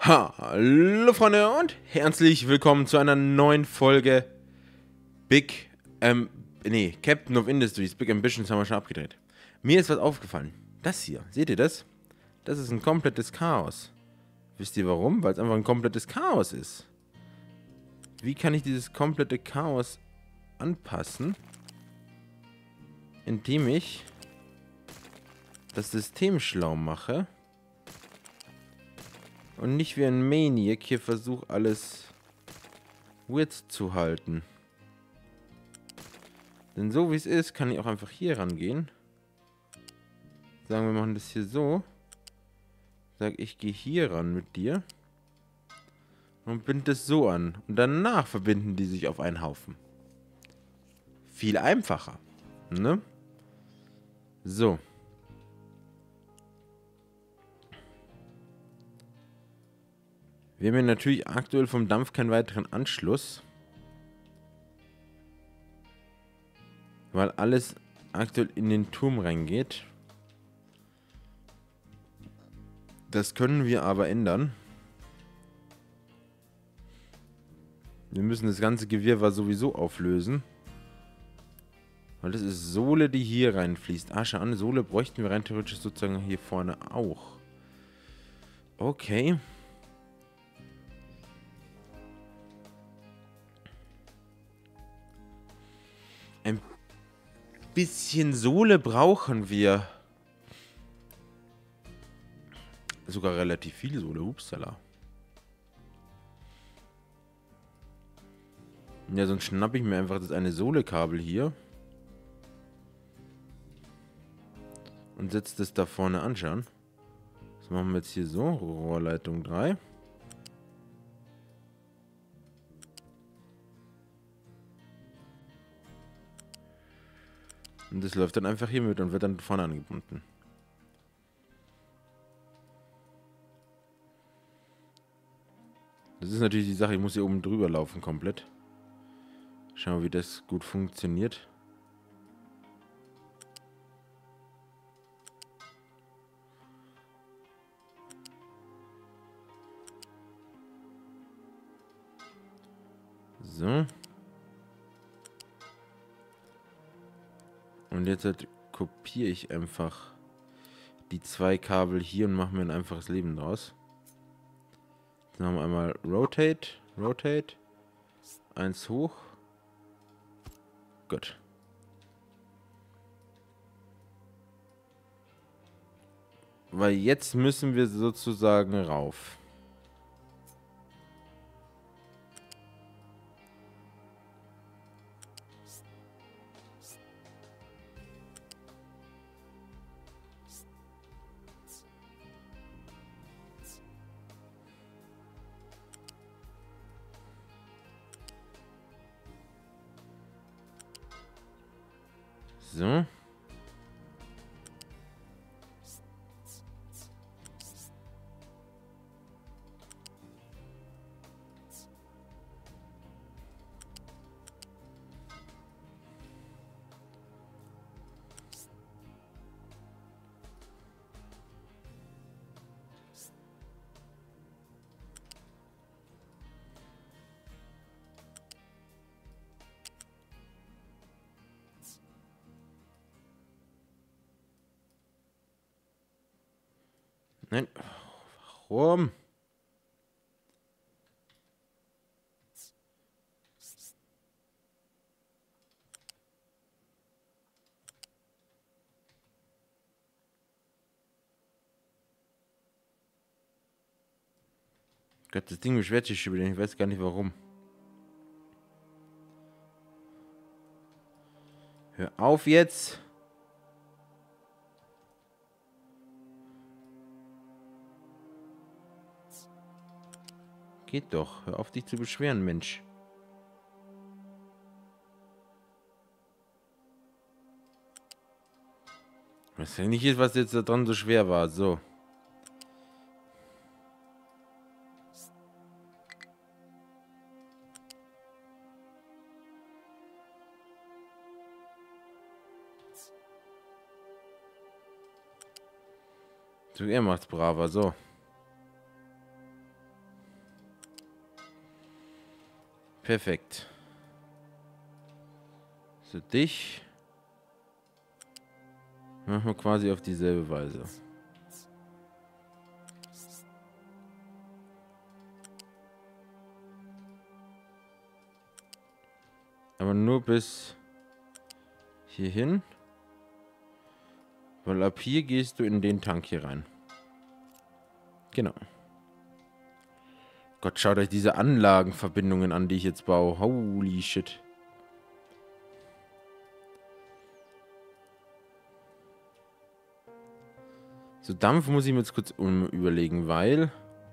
Hallo Freunde und herzlich willkommen zu einer neuen Folge Captain of Industries. Big Ambitions haben wir schon abgedreht. Mir ist was aufgefallen. Das hier, seht ihr das? Das ist ein komplettes Chaos. Wisst ihr warum? Weil es einfach ein komplettes Chaos ist. Wie kann ich dieses komplette Chaos anpassen? Indem ich das System schlau mache. Und nicht wie ein Maniac hier versuche, alles weird zu halten. Denn so wie es ist, kann ich auch einfach hier rangehen. Sagen wir machen das hier so. Sag ich gehe hier ran mit dir. Und bind das so an. Und danach verbinden die sich auf einen Haufen. Viel einfacher. Ne? So. Wir haben hier natürlich aktuell vom Dampf keinen weiteren Anschluss. Weil alles aktuell in den Turm reingeht. Das können wir aber ändern. Wir müssen das ganze Gewirrwarr sowieso auflösen. Weil das ist Sohle, die hier reinfließt. Ah, schau an, Sohle bräuchten wir rein theoretisch sozusagen hier vorne auch. Okay. Ein bisschen Sohle brauchen wir. Sogar relativ viel Sohle. Upsala. Ja, sonst schnappe ich mir einfach das eine Sohle-Kabel hier. Und setze das da vorne an, schauen. Das machen wir jetzt hier so. Rohrleitung 3. Und das läuft dann einfach hier mit und wird dann vorne angebunden. Das ist natürlich die Sache, ich muss hier oben drüber laufen komplett. Schauen wir, wie das gut funktioniert. So. Und jetzt halt kopiere ich einfach die zwei Kabel hier und mache mir ein einfaches Leben draus. Dann haben wir einmal Rotate, Rotate, eins hoch. Gut. Weil jetzt müssen wir sozusagen rauf. So. Nein. Warum? Gott, das Ding beschwert sich schon wieder. Ich weiß gar nicht warum. Hör auf jetzt. Geht doch. Hör auf dich zu beschweren, Mensch. Was ja nicht ist, was jetzt da dran so schwer war. So. So, er macht's braver. So. Perfekt. So, dich machen wir quasi auf dieselbe Weise. Aber nur bis hierhin. Weil ab hier gehst du in den Tank hier rein. Genau. Gott, schaut euch diese Anlagenverbindungen an, die ich jetzt baue. Holy shit. So, Dampf muss ich mir jetzt kurz überlegen, weil...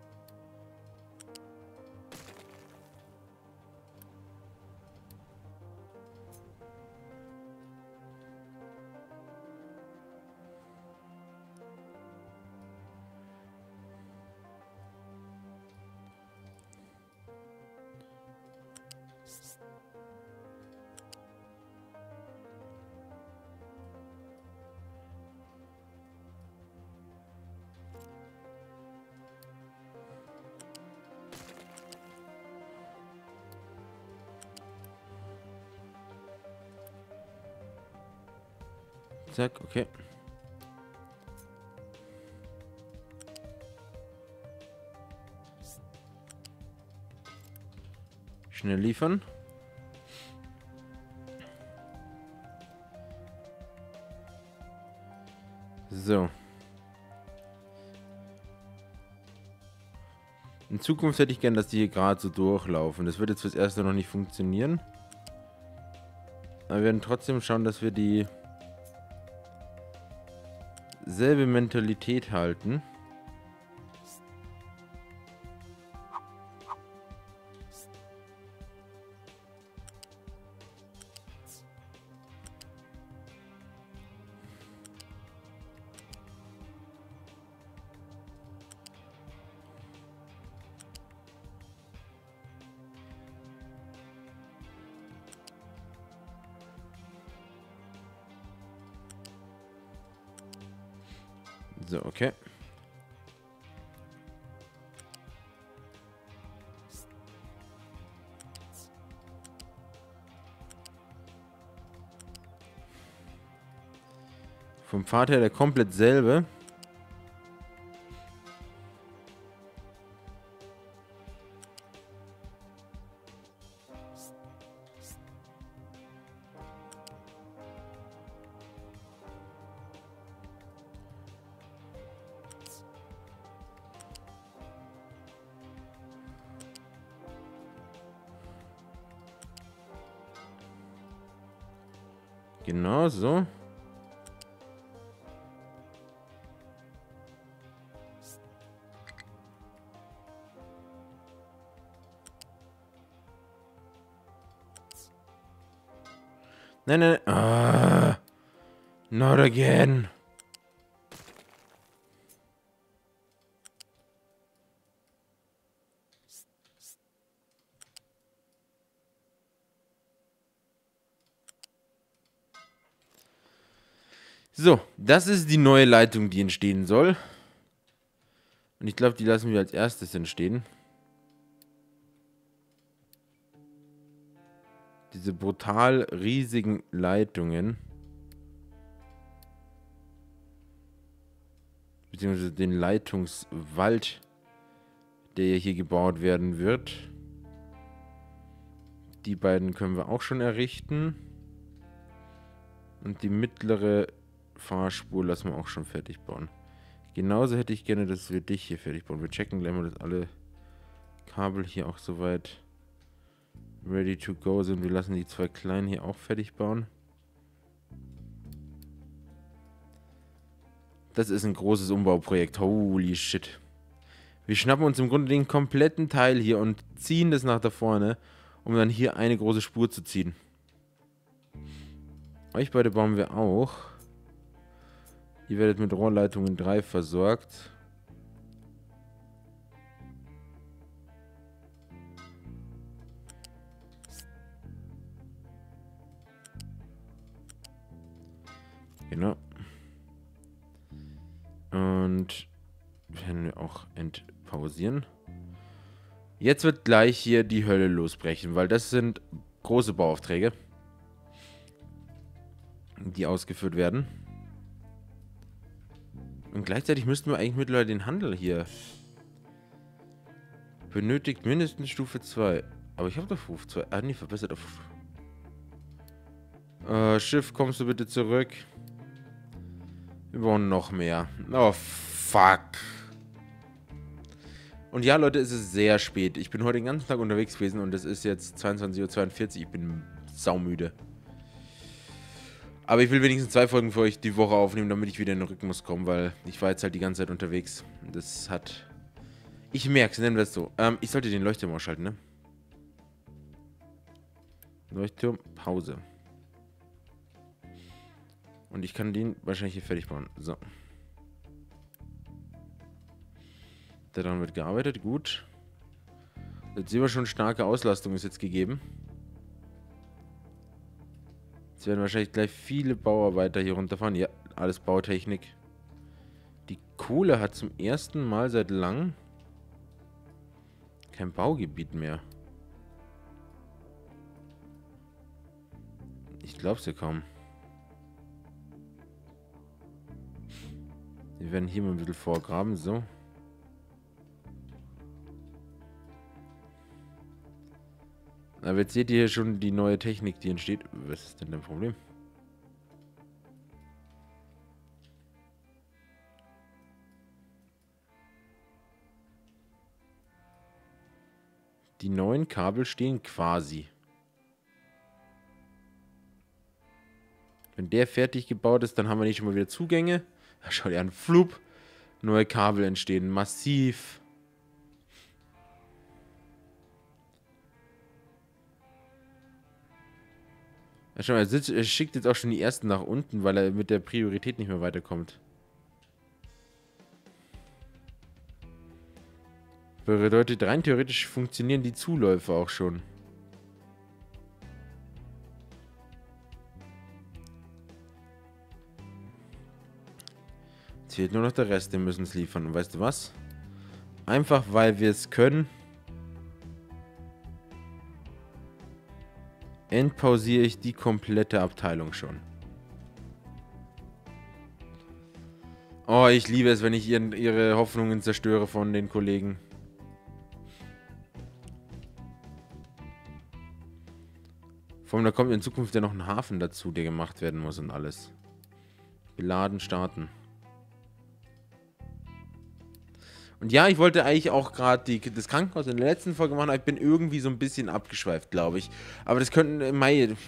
Zack, okay. Schnell liefern. So. In Zukunft hätte ich gern, dass die hier gerade so durchlaufen. Das wird jetzt fürs Erste noch nicht funktionieren. Aber wir werden trotzdem schauen, dass wir die selbe Mentalität halten. So, okay. Vom Pfad her der komplett selbe. Genau so. Nein, nein. Ah, not again. So, das ist die neue Leitung, die entstehen soll. Und ich glaube, die lassen wir als erstes entstehen. Diese brutal riesigen Leitungen. Beziehungsweise den Leitungswald, der hier gebaut werden wird. Die beiden können wir auch schon errichten. Und die mittlere Fahrspur lassen wir auch schon fertig bauen. Genauso hätte ich gerne, dass wir dich hier fertig bauen. Wir checken gleich mal, dass alle Kabel hier auch soweit ready to go sind. Wir lassen die zwei kleinen hier auch fertig bauen. Das ist ein großes Umbauprojekt. Holy shit. Wir schnappen uns im Grunde den kompletten Teil hier und ziehen das nach da vorne, um dann hier eine große Spur zu ziehen. Euch beide bauen wir auch. Ihr werdet mit Rohrleitungen 3 versorgt. Genau. Und werden wir auch entpausieren. Jetzt wird gleich hier die Hölle losbrechen, weil das sind große Bauaufträge, die ausgeführt werden. Und gleichzeitig müssten wir eigentlich mittlerweile den Handel hier. Benötigt mindestens Stufe 2. Aber ich habe doch Stufe 2. Ah, nee, verbessert auf. Schiff, kommst du bitte zurück? Wir brauchen noch mehr. Oh, fuck. Und ja, Leute, es ist sehr spät. Ich bin heute den ganzen Tag unterwegs gewesen und es ist jetzt 22:42 Uhr. Ich bin saumüde. Aber ich will wenigstens 2 Folgen für euch die Woche aufnehmen, damit ich wieder in den Rhythmus komme, weil ich war jetzt halt die ganze Zeit unterwegs. Das hat... Ich merke es, nennen wir es so. Ich sollte den Leuchtturm ausschalten, ne? Leuchtturm, Pause. Und ich kann den wahrscheinlich hier fertig bauen. So. Daran wird gearbeitet, gut. Jetzt sehen wir schon, starke Auslastung ist jetzt gegeben. Jetzt werden wahrscheinlich gleich viele Bauarbeiter hier runterfahren. Ja, alles Bautechnik. Die Kohle hat zum ersten Mal seit langem kein Baugebiet mehr. Ich glaub's ja kaum. Wir werden hier mal ein bisschen vorgraben, so. Aber jetzt seht ihr hier schon die neue Technik, die entsteht. Was ist denn dein Problem? Die neuen Kabel stehen quasi. Wenn der fertig gebaut ist, dann haben wir nicht schon mal wieder Zugänge. Schau dir an, flup. Neue Kabel entstehen massiv. Ja, schau mal, er schickt jetzt auch schon die ersten nach unten, weil er mit der Priorität nicht mehr weiterkommt. Bedeutet, rein theoretisch funktionieren die Zuläufe auch schon. Jetzt fehlt nur noch der Rest, den müssen es liefern. Und weißt du was? Einfach weil wir es können, entpausiere ich die komplette Abteilung schon. Oh, ich liebe es, wenn ich ihre Hoffnungen zerstöre von den Kollegen. Vor allem, da kommt in Zukunft ja noch ein Hafen dazu, der gemacht werden muss und alles. Beladen, starten. Und ja, ich wollte eigentlich auch gerade das Krankenhaus in der letzten Folge machen, aber ich bin irgendwie so ein bisschen abgeschweift, glaube ich. Aber das könnten...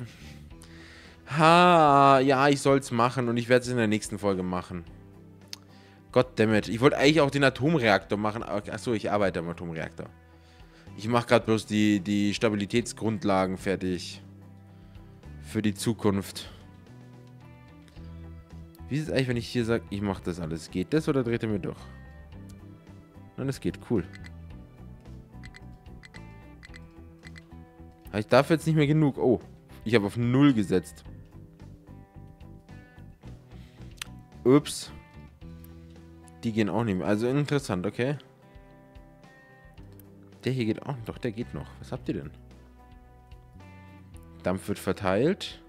ja, ich soll es machen und ich werde es in der nächsten Folge machen. Goddammit. Ich wollte eigentlich auch den Atomreaktor machen. Achso, ich arbeite am Atomreaktor. Ich mache gerade bloß die Stabilitätsgrundlagen fertig. Für die Zukunft. Wie ist es eigentlich, wenn ich hier sage, ich mache das alles? Geht das oder dreht er mir durch? Nein, es geht. Cool. Ich darf jetzt nicht mehr genug. Oh, ich habe auf 0 gesetzt. Ups. Die gehen auch nicht mehr. Also interessant, okay. Der hier geht auch. Doch, der geht noch. Was habt ihr denn? Dampf wird verteilt.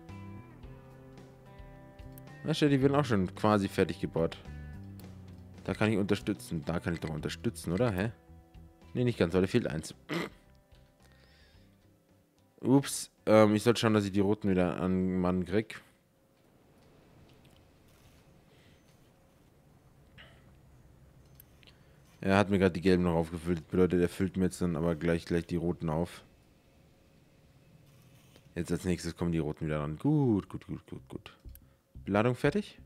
Na, die werden auch schon quasi fertig gebaut. Da kann ich unterstützen. Da kann ich doch unterstützen, oder? Hä? Ne, nicht ganz, weil da fehlt eins. Ups. Ich sollte schauen, dass ich die roten wieder an Mann krieg. Er hat mir gerade die gelben noch aufgefüllt. Bedeutet, er füllt mir jetzt dann aber gleich die roten auf. Jetzt als nächstes kommen die roten wieder ran. Gut. Beladung fertig?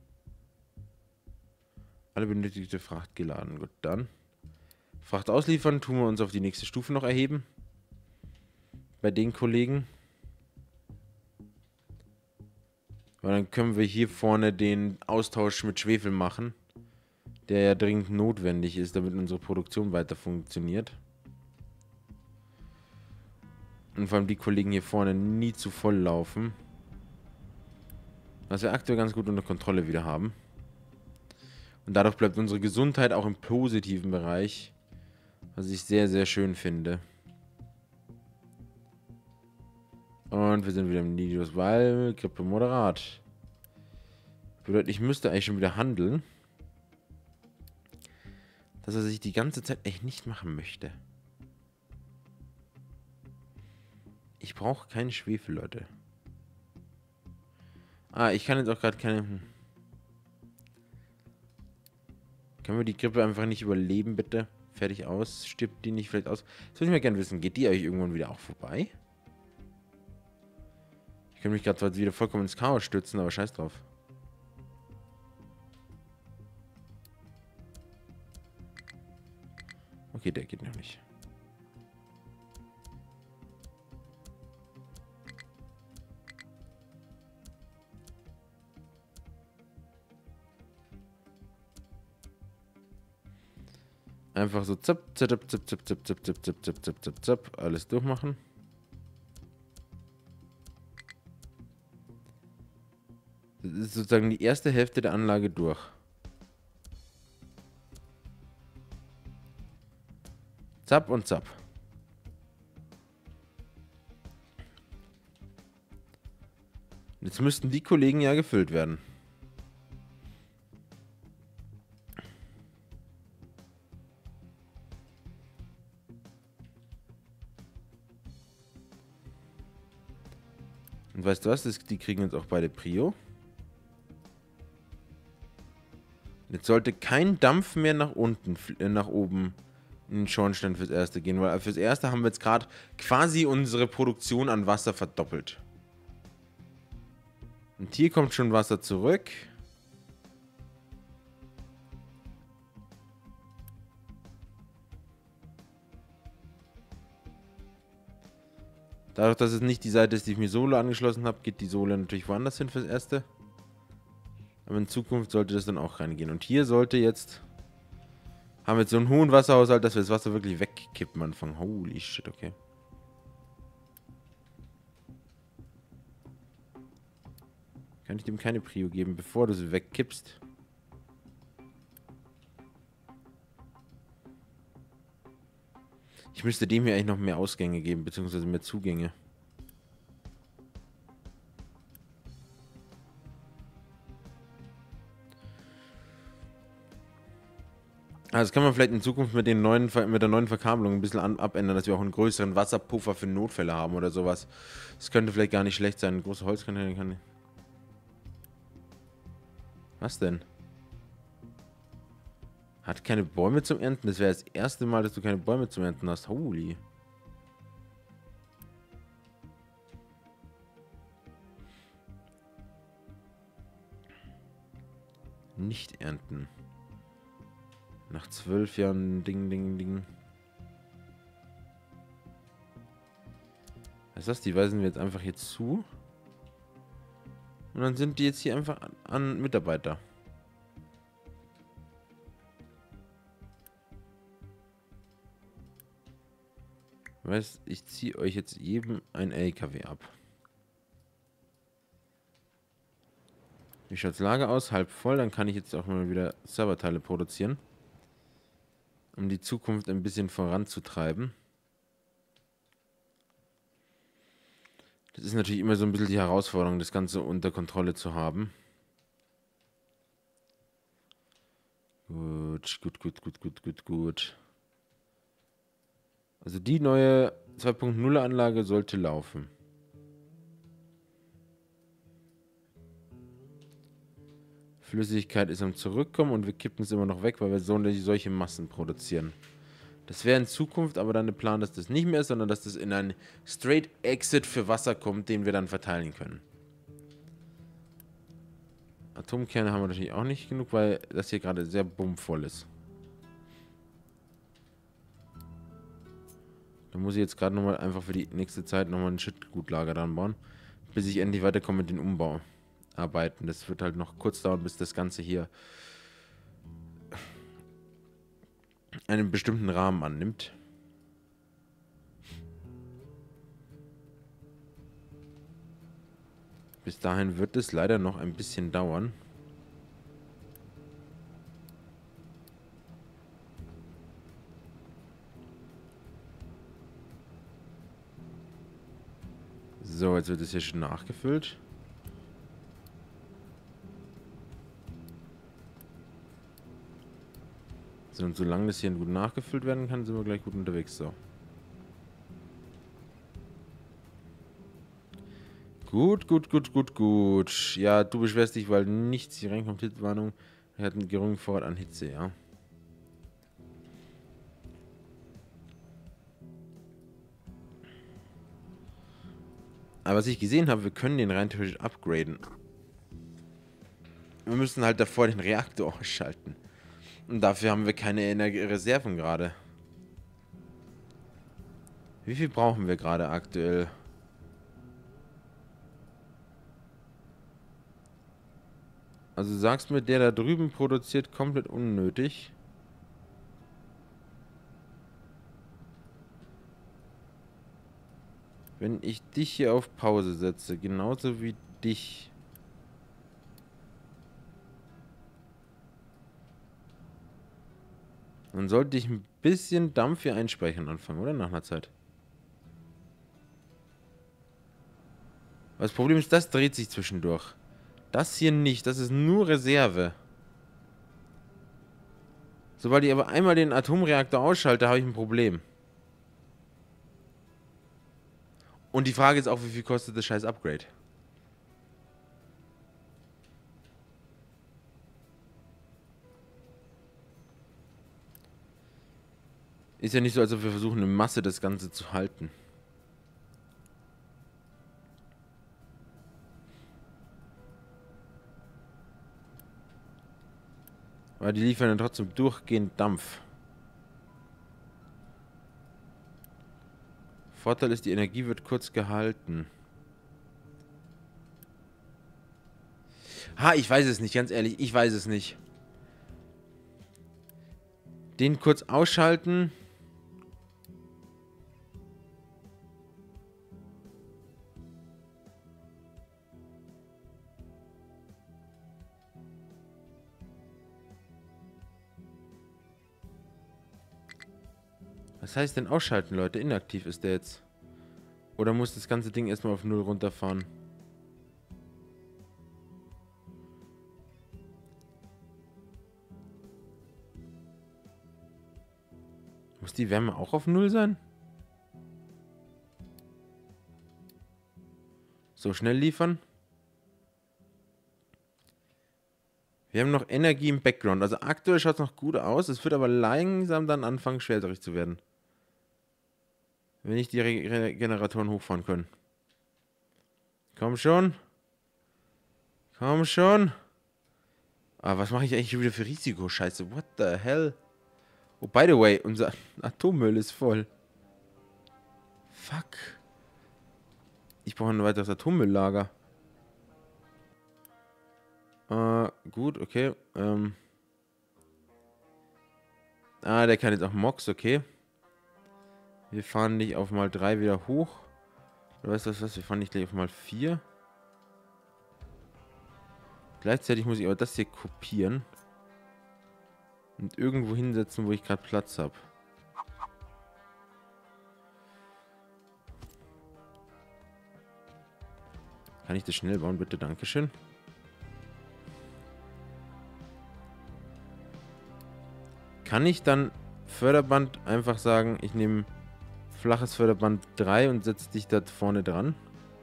Alle benötigte Fracht geladen. Gut, dann. Fracht ausliefern, tun wir uns auf die nächste Stufe noch erheben. Bei den Kollegen. Weil dann können wir hier vorne den Austausch mit Schwefel machen. Der ja dringend notwendig ist, damit unsere Produktion weiter funktioniert. Und vor allem die Kollegen hier vorne nie zu voll laufen. Was wir aktuell ganz gut unter Kontrolle wieder haben. Und dadurch bleibt unsere Gesundheit auch im positiven Bereich. Was ich sehr, sehr schön finde. Und wir sind wieder im Nidus, weil Grippe moderat. Bedeutet, ich müsste eigentlich schon wieder handeln. Dass er sich die ganze Zeit echt nicht machen möchte. Ich brauche keinen Schwefel, Leute. Ah, ich kann jetzt auch gerade keine... Können wir die Grippe einfach nicht überleben, bitte? Fertig aus. Stirbt die nicht vielleicht aus? Das würde ich mal gerne wissen. Geht die euch irgendwann wieder auch vorbei? Ich könnte mich gerade zwar wieder vollkommen ins Chaos stürzen, aber scheiß drauf. Okay, der geht noch nicht. Einfach so zap, zap, zap, zap, zap, zap, zap, zap, zap, zap, zap, zap, alles durchmachen. Das ist sozusagen die erste Hälfte der Anlage durch. Zap und zap. Jetzt müssten die Kollegen ja gefüllt werden. Und weißt du was? Die kriegen jetzt auch beide Prio. Jetzt sollte kein Dampf mehr nach unten, nach oben in den Schornstein fürs Erste gehen, weil fürs Erste haben wir jetzt gerade quasi unsere Produktion an Wasser verdoppelt. Und hier kommt schon Wasser zurück. Dadurch, dass es nicht die Seite ist, die ich mir Solo angeschlossen habe, geht die Sohle natürlich woanders hin fürs Erste. Aber in Zukunft sollte das dann auch reingehen. Und hier sollte jetzt... Haben wir jetzt so einen hohen Wasserhaushalt, dass wir das Wasser wirklich wegkippen anfangen. Holy shit, okay. Kann ich dem keine Prio geben, bevor du sie wegkippst? Ich müsste dem hier eigentlich noch mehr Ausgänge geben, beziehungsweise mehr Zugänge. Also das kann man vielleicht in Zukunft mit der neuen Verkabelung ein bisschen abändern, dass wir auch einen größeren Wasserpuffer für Notfälle haben oder sowas. Das könnte vielleicht gar nicht schlecht sein. Ein großer Holzcontainer kann... Was denn? Hat keine Bäume zum Ernten? Das wäre das erste Mal, dass du keine Bäume zum Ernten hast. Holy. Nicht ernten. Nach 12 Jahren Ding, Ding, Ding. Was ist das? Die weisen wir jetzt einfach hier zu. Und dann sind die jetzt hier einfach an Mitarbeiter. Weißt, ich ziehe euch jetzt jedem ein LKW ab. Wie schaut das Lager aus? Halb voll. Dann kann ich jetzt auch mal wieder Serverteile produzieren. Um die Zukunft ein bisschen voranzutreiben. Das ist natürlich immer so ein bisschen die Herausforderung, das Ganze unter Kontrolle zu haben. Gut, gut, gut, gut, gut, gut, gut. Also die neue 2.0 Anlage sollte laufen. Flüssigkeit ist am Zurückkommen und wir kippen es immer noch weg, weil wir solche Massen produzieren. Das wäre in Zukunft aber dann der Plan, dass das nicht mehr ist, sondern dass das in einen Straight Exit für Wasser kommt, den wir dann verteilen können. Atomkerne haben wir natürlich auch nicht genug, weil das hier gerade sehr bummvoll ist. Da muss ich jetzt gerade nochmal einfach für die nächste Zeit nochmal ein Shitgutlager dran bauen, bis ich endlich weiterkomme mit den Umbauarbeiten. Das wird halt noch kurz dauern, bis das Ganze hier einen bestimmten Rahmen annimmt. Bis dahin wird es leider noch ein bisschen dauern. So, jetzt wird es hier schon nachgefüllt. So, und solange das hier gut nachgefüllt werden kann, sind wir gleich gut unterwegs. So. Gut, gut, gut, gut, gut. Ja, du beschwerst dich, weil nichts hier reinkommt. Hitwarnung. Er hat einen geringen Vorrat an Hitze, ja. Aber was ich gesehen habe, wir können den rein theoretisch upgraden. Wir müssen halt davor den Reaktor ausschalten. Und dafür haben wir keine Reserven gerade. Wie viel brauchen wir gerade aktuell? Also sagst mir, der da drüben produziert komplett unnötig. Wenn ich dich hier auf Pause setze, genauso wie dich. Dann sollte ich ein bisschen Dampf hier einspeichern anfangen, oder? Nach einer Zeit. Das Problem ist, das dreht sich zwischendurch. Das hier nicht, das ist nur Reserve. Sobald ich aber einmal den Atomreaktor ausschalte, habe ich ein Problem. Und die Frage ist auch, wie viel kostet das scheiß Upgrade? Ist ja nicht so, als ob wir versuchen, eine Masse das Ganze zu halten. Aber die liefern dann trotzdem durchgehend Dampf. Vorteil ist, die Energie wird kurz gehalten. Ha, ich weiß es nicht, ganz ehrlich, ich weiß es nicht. Den kurz ausschalten. Was heißt denn ausschalten, Leute? Inaktiv ist der jetzt. Oder muss das ganze Ding erstmal auf 0 runterfahren? Muss die Wärme auch auf 0 sein? So schnell liefern? Wir haben noch Energie im Background. Also aktuell schaut es noch gut aus. Es wird aber langsam dann anfangen, schwertrig zu werden. Wenn nicht die Generatoren hochfahren können. Komm schon. Komm schon. Ah, was mache ich eigentlich schon wieder für Risikoscheiße? What the hell? Oh, by the way, unser Atommüll ist voll. Fuck. Ich brauche ein weiteres Atommülllager. Gut, okay. Der kann jetzt auch Mox, okay. Wir fahren nicht auf mal 3 wieder hoch. Oder weißt du was? Wir fahren nicht gleich auf mal 4. Gleichzeitig muss ich aber das hier kopieren. Und irgendwo hinsetzen, wo ich gerade Platz habe. Kann ich das schnell bauen, bitte? Dankeschön. Kann ich dann Förderband einfach sagen, ich nehme flaches Förderband 3 und setze dich da vorne dran?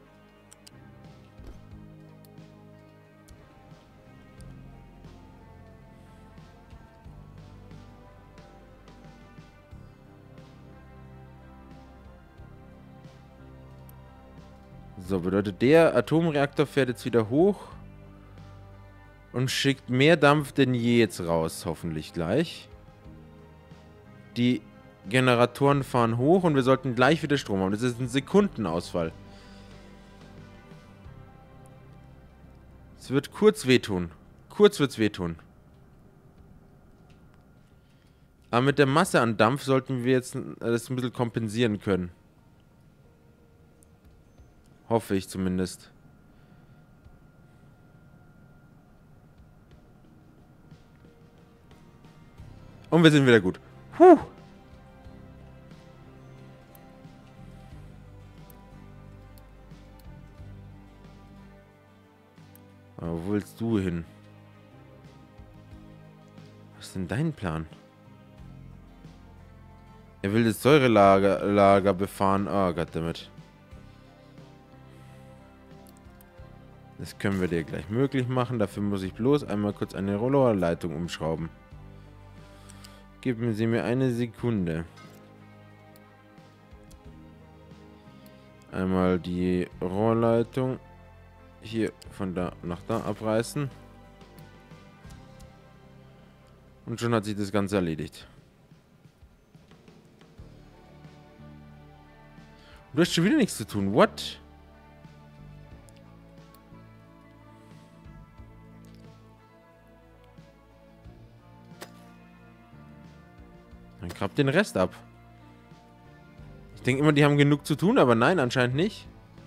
So, bedeutet, der Atomreaktor fährt jetzt wieder hoch und schickt mehr Dampf denn je jetzt raus, hoffentlich gleich. Die Generatoren fahren hoch und wir sollten gleich wieder Strom haben. Das ist ein Sekundenausfall. Es wird kurz wehtun. Kurz wird's wehtun. Aber mit der Masse an Dampf sollten wir jetzt das ein bisschen kompensieren können. Hoffe ich zumindest. Und wir sind wieder gut. Puh. Aber wo willst du hin? Was ist denn dein Plan? Er will das Säurelager befahren. Oh, goddammit. Das können wir dir gleich möglich machen. Dafür muss ich bloß einmal kurz eine Rohrleitung umschrauben. Geben Sie mir eine Sekunde. Einmal die Rohrleitung hier von da nach da abreißen. Und schon hat sich das Ganze erledigt. Du hast schon wieder nichts zu tun. What? Dann grab den Rest ab. Ich denke immer, die haben genug zu tun, aber nein, anscheinend nicht.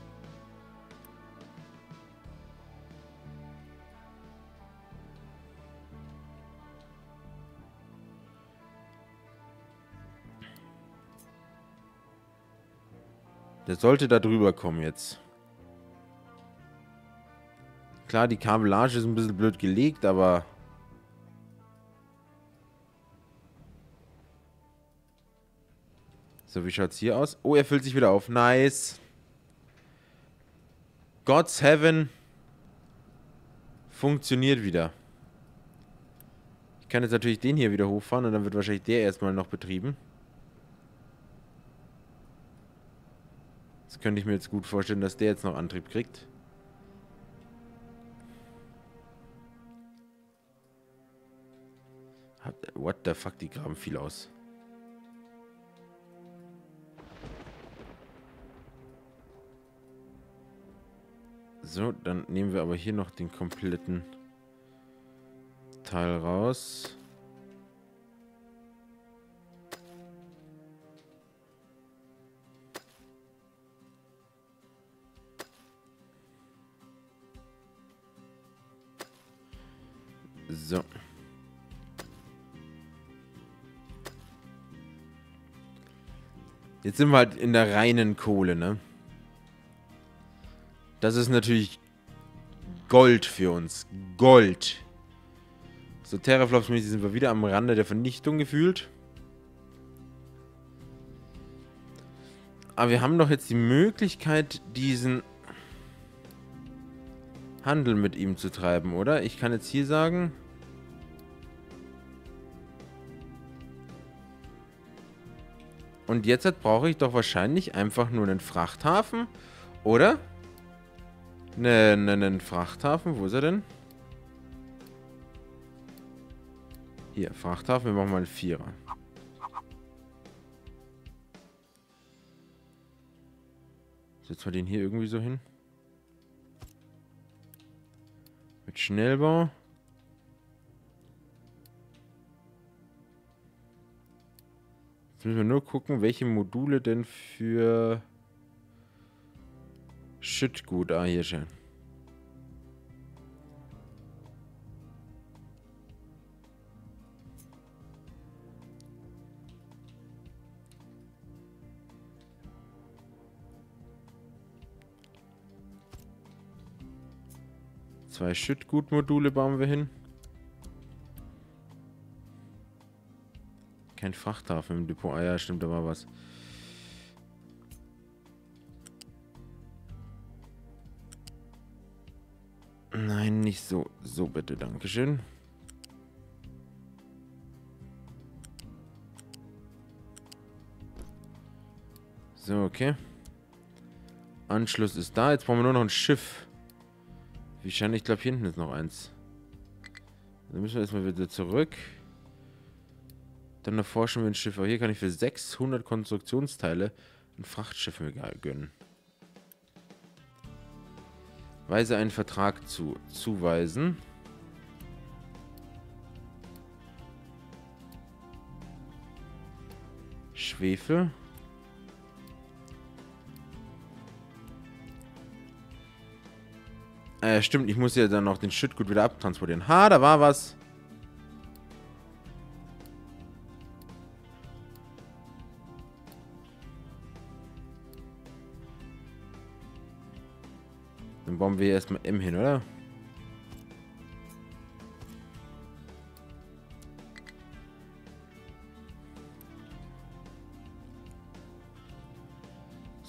Der sollte da drüber kommen jetzt. Klar, die Kabellage ist ein bisschen blöd gelegt, aber... So, wie schaut's hier aus? Oh, er füllt sich wieder auf. Nice. God's Heaven funktioniert wieder. Ich kann jetzt natürlich den hier wieder hochfahren und dann wird wahrscheinlich der erstmal noch betrieben. Das könnte ich mir jetzt gut vorstellen, dass der jetzt noch Antrieb kriegt. What the fuck, die graben viel aus. So, dann nehmen wir aber hier noch den kompletten Teil raus. So. Jetzt sind wir halt in der reinen Kohle, ne? Das ist natürlich Gold für uns. Gold. So, Terraflops-mäßig sind wir wieder am Rande der Vernichtung gefühlt. Aber wir haben doch jetzt die Möglichkeit, diesen Handel mit ihm zu treiben, oder? Ich kann jetzt hier sagen... Und jetzt brauche ich doch wahrscheinlich einfach nur einen Frachthafen, oder? Einen Frachthafen, wo ist er denn? Hier, Frachthafen, wir machen mal einen Vierer. Setzen wir den hier irgendwie so hin. Mit Schnellbau. Jetzt müssen wir nur gucken, welche Module denn für Schüttgut. Ah, hier schon. Zwei Schüttgutmodule bauen wir hin. Kein Frachthafen im Depot. Ah ja, stimmt, da war was. Nein, nicht so. So bitte, dankeschön. So, okay. Anschluss ist da. Jetzt brauchen wir nur noch ein Schiff. Wie scheint, ich glaube, hier hinten ist noch eins. Dann müssen wir erstmal wieder zurück. Dann erforschen wir ein Schiff. Aber hier kann ich für 600 Konstruktionsteile ein Frachtschiff mir gönnen. Weise einen Vertrag zuweisen. Schwefel. Stimmt, ich muss ja dann noch den Schüttgut wieder abtransportieren. Ha, da war was. Dann bauen wir erstmal M hin, oder?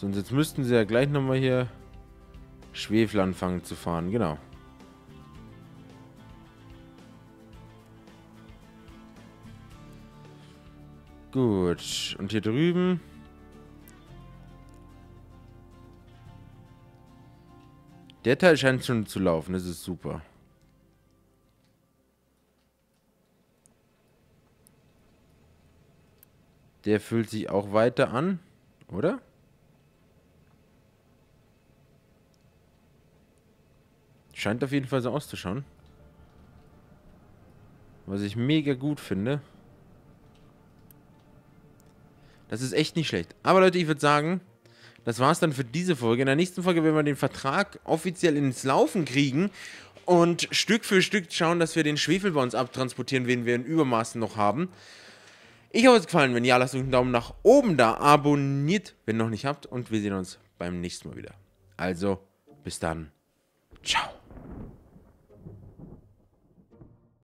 So, und jetzt müssten sie ja gleich nochmal hier Schwefel anfangen zu fahren. Genau. Gut. Und hier drüben... Der Teil scheint schon zu laufen. Das ist super. Der fühlt sich auch weiter an, oder? Scheint auf jeden Fall so auszuschauen. Was ich mega gut finde. Das ist echt nicht schlecht. Aber Leute, ich würde sagen, das war's dann für diese Folge. In der nächsten Folge werden wir den Vertrag offiziell ins Laufen kriegen und Stück für Stück schauen, dass wir den Schwefel bei uns abtransportieren, den wir in Übermaßen noch haben. Ich hoffe, es hat gefallen. Wenn ja, lasst euch einen Daumen nach oben da. Abonniert, wenn ihr noch nicht habt. Und wir sehen uns beim nächsten Mal wieder. Also, bis dann. Ciao.